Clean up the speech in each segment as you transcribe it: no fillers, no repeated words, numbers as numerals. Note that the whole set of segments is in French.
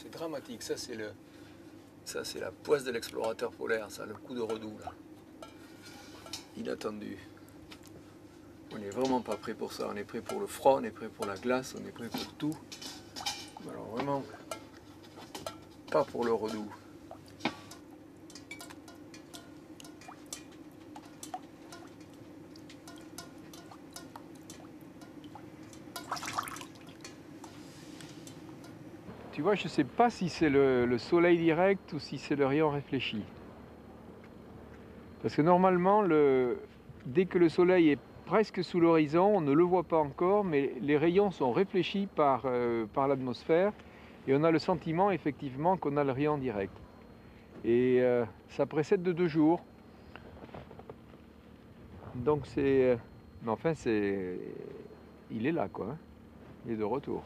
C'est dramatique, ça c'est la poisse de l'explorateur polaire, ça, le coup de redoux là. Inattendu. On n'est vraiment pas prêt pour ça, on est prêt pour le froid, on est prêt pour la glace, on est prêt pour tout. Alors vraiment, pas pour le redoux. Tu vois, je ne sais pas si c'est le soleil direct ou si c'est le rayon réfléchi. Parce que normalement, dès que le soleil est presque sous l'horizon, on ne le voit pas encore, mais les rayons sont réfléchis par l'atmosphère et on a le sentiment effectivement qu'on a le rayon direct. Et ça précède de 2 jours. Donc c'est... mais enfin, il est là, quoi. Hein. Il est de retour.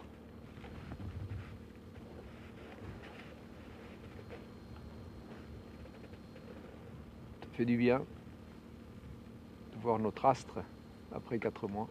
Ça fait du bien de voir notre astre après 4 mois.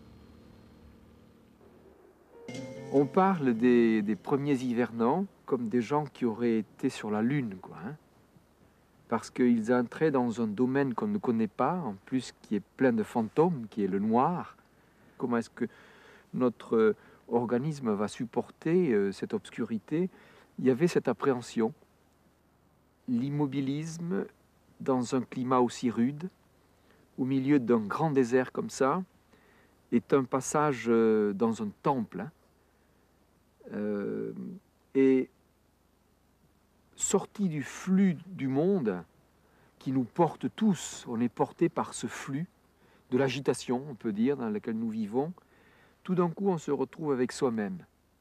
On parle des premiers hivernants comme des gens qui auraient été sur la Lune, quoi. Hein, parce qu'ils entraient dans un domaine qu'on ne connaît pas, en plus qui est plein de fantômes, qui est le noir. Comment est-ce que notre organisme va supporter cette obscurité? Il y avait cette appréhension. L'immobilisme dans un climat aussi rude, au milieu d'un grand désert comme ça, est un passage dans un temple. Hein. Et sorti du flux du monde qui nous porte tous, on est porté par ce flux de l'agitation, on peut dire, dans laquelle nous vivons, tout d'un coup on se retrouve avec soi-même.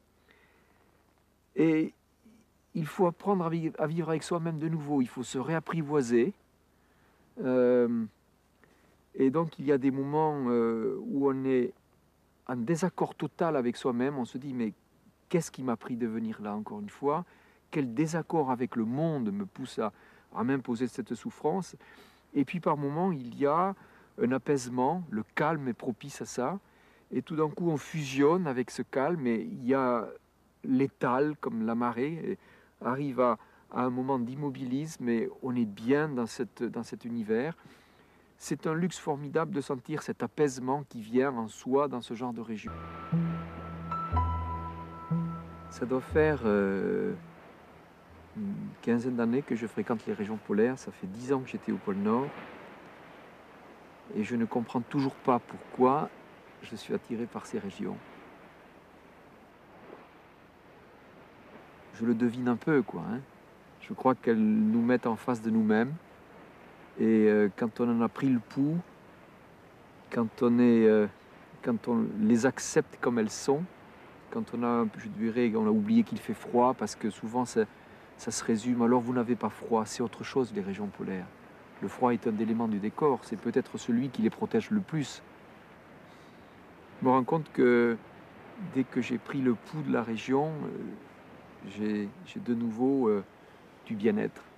Et il faut apprendre à vivre avec soi-même de nouveau, il faut se réapprivoiser. Et donc il y a des moments où on est en désaccord total avec soi-même, on se dit mais qu'est-ce qui m'a pris de venir là encore une fois? Quel désaccord avec le monde me pousse à m'imposer cette souffrance? Et puis par moments, il y a un apaisement, le calme est propice à ça. Et tout d'un coup, on fusionne avec ce calme et il y a l'étale, comme la marée, et arrive à un moment d'immobilisme et on est bien dans cet univers. C'est un luxe formidable de sentir cet apaisement qui vient en soi dans ce genre de région. Ça doit faire une quinzaine d'années que je fréquente les régions polaires. Ça fait 10 ans que j'étais au pôle Nord. Et je ne comprends toujours pas pourquoi je suis attiré par ces régions. Je le devine un peu, quoi. Hein. Je crois qu'elles nous mettent en face de nous-mêmes. Et quand on en a pris le pouls, quand on les accepte comme elles sont, quand je dirais, on a oublié qu'il fait froid, parce que souvent ça se résume, alors vous n'avez pas froid, c'est autre chose les régions polaires. Le froid est un élément du décor, c'est peut-être celui qui les protège le plus. Je me rends compte que dès que j'ai pris le pouls de la région, j'ai de nouveau du bien-être.